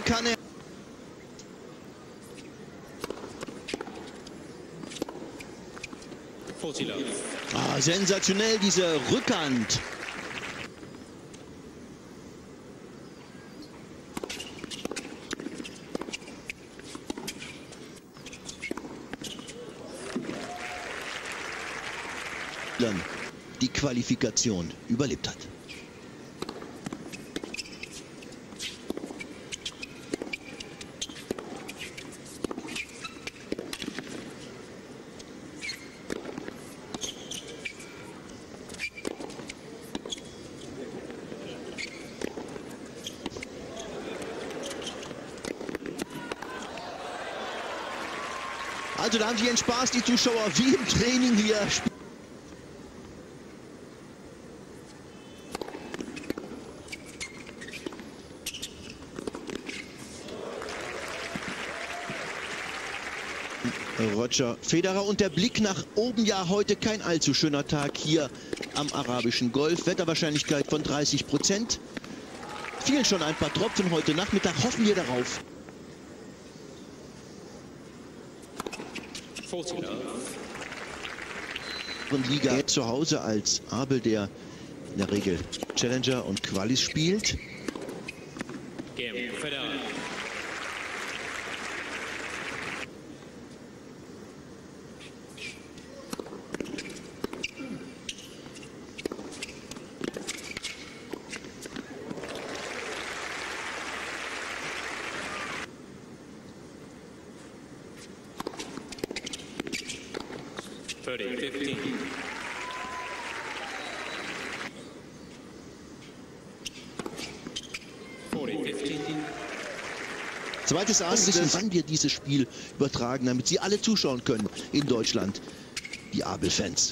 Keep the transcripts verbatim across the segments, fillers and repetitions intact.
kann er. Ah, sensationell, diese Rückhand. Die Qualifikation überlebt hat. Also da haben sie ihren Spaß, die Zuschauer, wie im Training hier. Roger Federer und der Blick nach oben, ja heute kein allzu schöner Tag hier am arabischen Golf. Wetterwahrscheinlichkeit von dreißig Prozent. Fielen schon ein paar Tropfen heute Nachmittag, hoffen wir darauf. Und Liga zu Hause als Abel, der in der Regel Challenger und Qualis spielt. Game, Federer. thirty fifteen. forty fifteen. Zweites Ass, wissen, wann wir dieses Spiel übertragen, damit Sie alle zuschauen können in Deutschland, die Abel-Fans.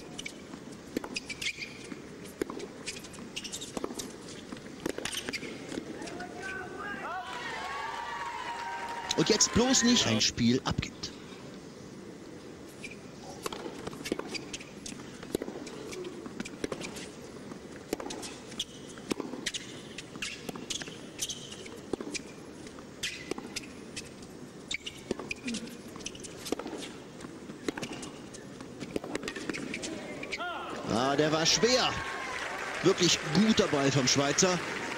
Und jetzt bloß nicht ein Spiel abgibt. Ah, der war schwer. Wirklich guter Ball vom Schweizer.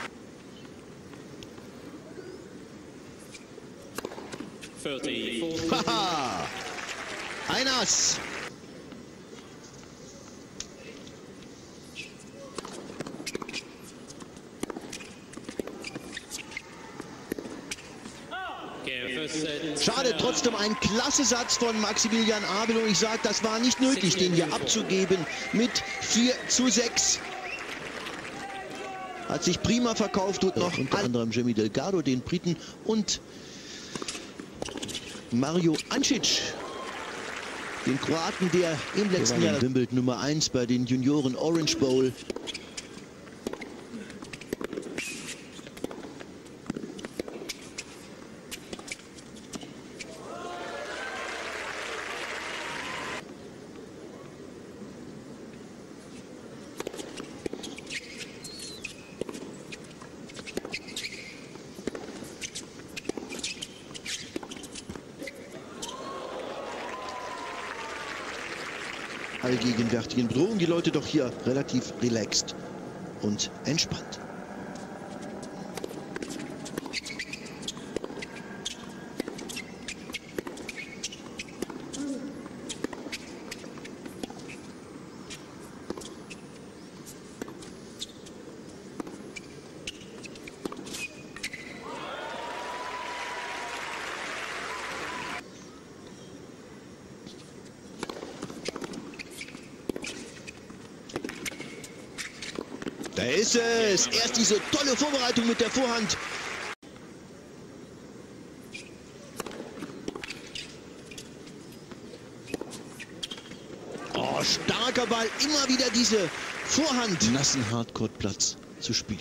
Haha! Ein Ass. Schade, trotzdem ein klasse Satz von Maximilian Abel. Und ich sage, das war nicht nötig, den hier abzugeben mit vier zu sechs. Hat sich prima verkauft und noch unter anderem Jimmy Delgado, den Briten, und Mario Ancic, den Kroaten, der im letzten Jahr Wimbledon Nummer eins bei den Junioren Orange Bowl. Allgegenwärtigen Bedrohung, die Leute doch hier relativ relaxed und entspannt. Da ist es. Erst diese tolle Vorbereitung mit der Vorhand. Oh, starker Ball. Immer wieder diese Vorhand. Nassen Hardcourt-Platz zu spielen.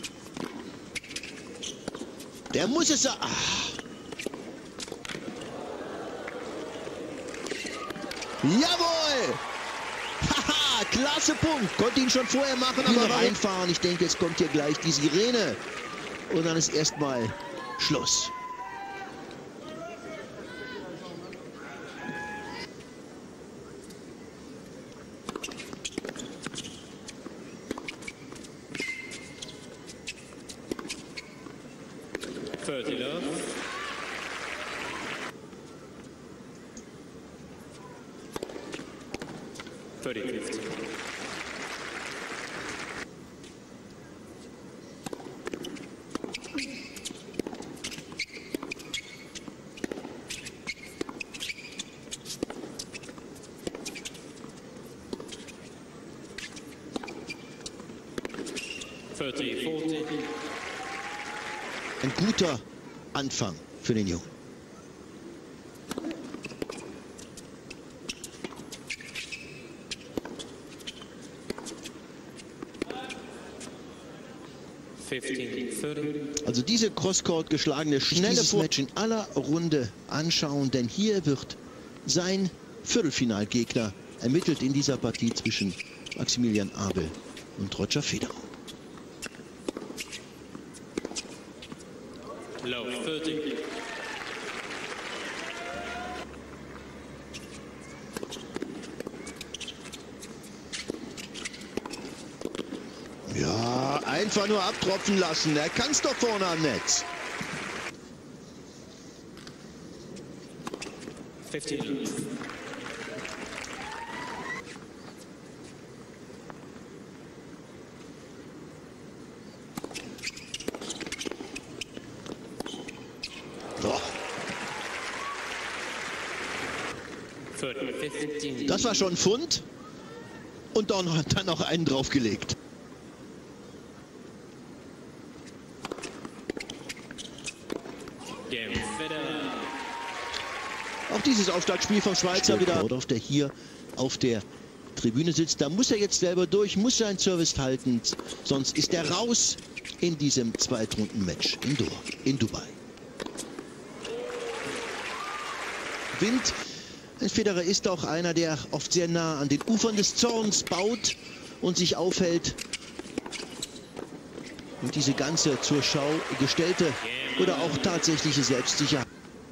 Der muss es sagen. Jawohl! Haha, klasse Punkt. Konnte ihn schon vorher machen, aber reinfahren. Ich denke, jetzt kommt hier gleich die Sirene. Und dann ist erstmal Schluss. thirty love. thirty fifty. thirty forty. Ein guter Anfang für den Jungen. fifteen thirty. Also diese Crosscourt geschlagene schnelle Match in aller Runde anschauen, denn hier wird sein Viertelfinalgegner ermittelt in dieser Partie zwischen Maximilian Abel und Roger Federer. Low thirty. Ja, einfach nur abtropfen lassen. Er kann es doch vorne am Netz. fifteen. Doch. fifteen. Das war schon ein Pfund. Und dann hat er noch einen draufgelegt. Game Federer. Auch dieses Aufschlagspiel vom Schweizer wieder. Auf der hier auf der Tribüne sitzt. Da muss er jetzt selber durch, muss seinen Service halten. Sonst ist er raus in diesem Zweitrunden-Match in Doha, in Dubai. Wind. Ein Federer ist auch einer, der oft sehr nah an den Ufern des Zorns baut und sich aufhält. Und diese ganze zur Schau gestellte oder auch tatsächliche Selbstsicherheit.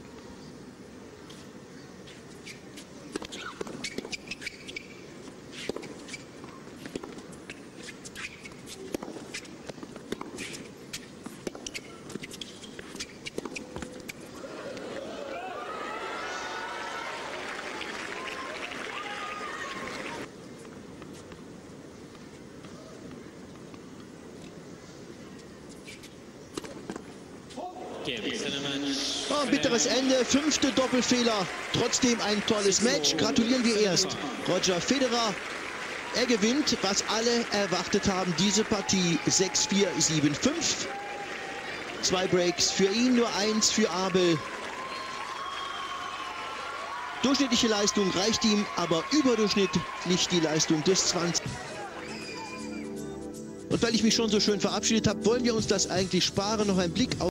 Oh, ein bitteres Ende, fünfte Doppelfehler, trotzdem ein tolles Match. Gratulieren wir erst Roger Federer. Er gewinnt, was alle erwartet haben, diese Partie sechs vier, sieben fünf. Zwei Breaks für ihn, nur eins für Abel. Durchschnittliche Leistung reicht ihm, aber überdurchschnittlich die Leistung des zwanzig. Und weil ich mich schon so schön verabschiedet habe, wollen wir uns das eigentlich sparen. Noch ein Blick auf